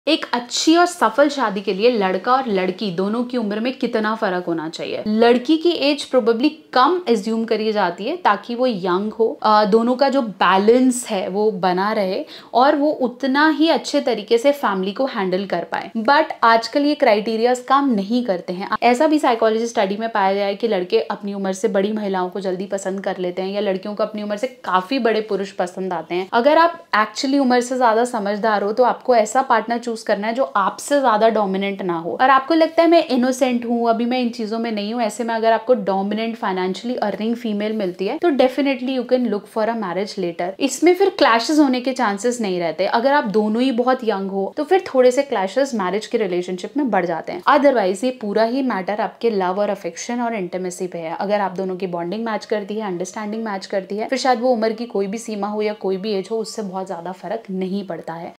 एक अच्छी और सफल शादी के लिए लड़का और लड़की दोनों की उम्र में कितना फर्क होना चाहिए? लड़की की एज प्रोबेबली कम एज्यूम करी जाती है ताकि वो यंग हो, दोनों का जो बैलेंस है वो बना रहे और वो उतना ही अच्छे तरीके से फैमिली को हैंडल कर पाए। बट आजकल ये क्राइटेरियाज काम नहीं करते हैं। ऐसा भी साइकोलॉजी स्टडी में पाया गया है कि लड़के अपनी उम्र से बड़ी महिलाओं को जल्दी पसंद कर लेते हैं या लड़कियों को अपनी उम्र से काफी बड़े पुरुष पसंद आते हैं। अगर आप एक्चुअली उम्र से ज्यादा समझदार हो तो आपको ऐसा पार्टनर चूज करना है जो आपसे ज्यादा डोमिनेंट ना हो। और आपको लगता है मैं इनोसेंट हूँ, अभी मैं इन चीजों में नहीं हूँ, ऐसे में अगर आपको डोमिनेंट फाइनेंशियली अर्निंग फीमेल मिलती है तो definitely you can look for a marriage letter. इसमें फिर क्लैशेस होने के चांसेस नहीं रहते। अगर आप दोनों ही बहुत यंग हो तो फिर थोड़े से क्लैशेस मैरिज के रिलेशनशिप में बढ़ जाते हैं। अदरवाइज ये पूरा ही मैटर आपके लव और अफेक्शन और इंटीमेसी पे है। अगर आप दोनों की बॉन्डिंग मैच करती है, अंडरस्टैंडिंग मैच करती है, फिर शायद वो उम्र की कोई भी सीमा हो या कोई भी एज हो, उससे बहुत ज्यादा फर्क नहीं पड़ता है।